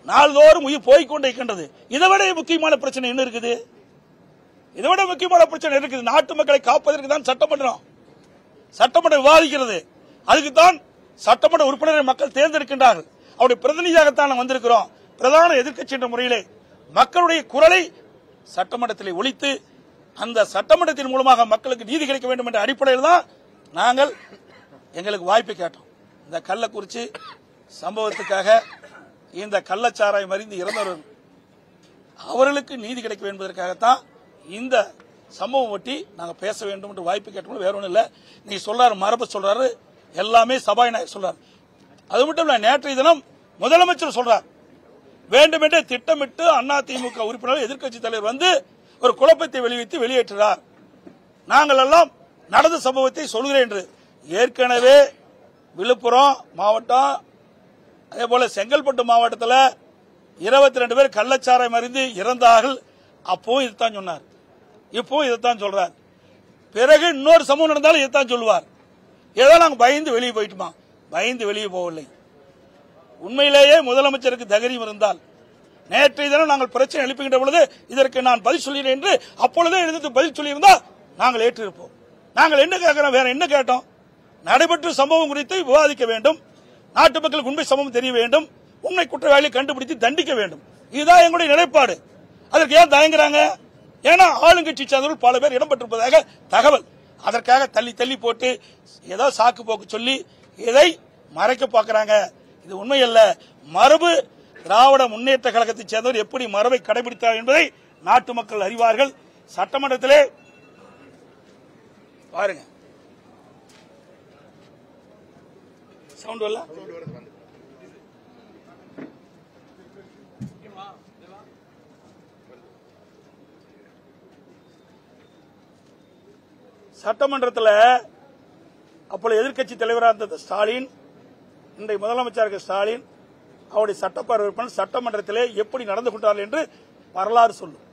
நாள்தோறும் உயிர் போய்கொண்டே இருக்கின்றது. இதைவிட முக்கியமான பிரச்சனை என்ன இருக்குது? இதைவிட முக்கியமான பிரச்சனை இருக்குது. நாட்டு மக்களை காப்பதற்கு தான் சட்டமன்றம் விவாதிக்கிறது. அதுக்கு தான் சட்டமன்ற உறுப்பினரை மக்கள் தேர்ந்தெடுக்கின்றார்கள். அவருடைய பிரதிநிதியாகத்தான் நாம் வந்திருக்கிறோம். பிரதான எதிர்க்கட்சி என்ற முறையிலே மக்களுடைய குரலை சட்டமன்றத்தில் ஒலித்து அந்த சட்டமன்றத்தின் மூலமாக மக்களுக்கு நீதி கிடைக்க வேண்டும் என்ற அடிப்படையில் தான் நாங்கள் எங்களுக்கு வாய்ப்பு கேட்டோம். இந்த கள்ளக்குறிச்சி சம்பவத்துக்காக இந்த கள்ளச்சாராயம் அறிந்து இறந்தவர்கள் அவர்களுக்கு நீதி கிடைக்க வேண்டும் என்பதற்காகத்தான் இந்த சம்பவம் ஒட்டி நாங்கள் பேச வேண்டும் என்று வாய்ப்பு கேட்டோம். வேற ஒன்றும் இல்லை. நீ சொல்றாரு மரபு சொல்றாரு, எல்லாமே சபாநாயகர் சொல்றாரு. அது மட்டும் இல்ல, நேற்றைய தினம் முதலமைச்சர் சொல்றார், வேண்டுமென்றே திட்டமிட்டு அதிமுக உறுப்பினர் எதிர்க்கட்சி தலைவர் வந்து ஒரு குழப்பத்தை வெளியேற்றுகிறார். நாங்கள் எல்லாம் நடந்த சம்பவத்தை சொல்கிறேன் என்று. ஏற்கனவே விழுப்புரம் மாவட்டம் அதே போல செங்கல்பட்டு மாவட்டத்தில் 22 பேர் கள்ளச்சாராயம் அறிந்து இறந்தார்கள். அப்போ இதுதான் சொன்னார், இப்போ இதைத்தான் சொல்றார். பிறகு இன்னொரு சம்பவம் நடந்தாலும் இதைத்தான் சொல்லுவார். ஏதோ நாங்கள் பயந்து வெளியே போயிட்டுமா? பயந்து வெளியே போகவில்லை. உண்மையிலேயே முதலமைச்சருக்கு தைரியம் இருந்தால் நேற்றைய தினம் நாங்கள் பிரச்சனை எழுப்புகின்ற பொழுது இதற்கு நான் பதில் சொல்கிறேன் என்று அப்பொழுதே எழுந்து பதில் சொல்லியிருந்தால் நாங்கள் ஏற்றிருப்போம். நாங்கள் என்ன கேட்கிறோம்? வேற என்ன கேட்டோம்? நடைபெற்ற சம்பவம் குறித்து விவாதிக்க வேண்டும், நாட்டு மக்களுக்கு உண்மை சம்பவம் தெரிய வேண்டும், உண்மை குற்றவாளியை கண்டுபிடித்து தண்டிக்க வேண்டும். இதுதான் எங்களுடைய நிலைப்பாடு. அதற்கு ஏன் தயங்குறாங்க? ஏன்னா ஆளுங்கட்சி சார்ந்தவர்கள் பல பேர் இடம்பெற்றிருப்பதாக தகவல். அதற்காக தள்ளி போட்டு ஏதோ சாக்கு போக்கு சொல்லி இதை மறைக்க பார்க்கிறாங்க. இது உண்மை அல்ல. மரபு திராவிட முன்னேற்ற கழகத்தை சேர்ந்தவர் எப்படி மரபை கடைபிடித்தார் என்பதை நாட்டு மக்கள் அறிவார்கள். சட்டமன்றத்திலே பாருங்க, சவுண்ட் வரல. சட்டமன்றத்தில் அப்பொழுது எதிர்க்கட்சி தலைவராக இருந்த ஸ்டாலின், இன்றைய முதலமைச்சர் ஸ்டாலின், அவருடைய சட்டப்பேரவை உறுப்பினர் சட்டமன்றத்திலே எப்படி நடந்து கொண்டார்கள் என்று வரலாறு சொல்லும்.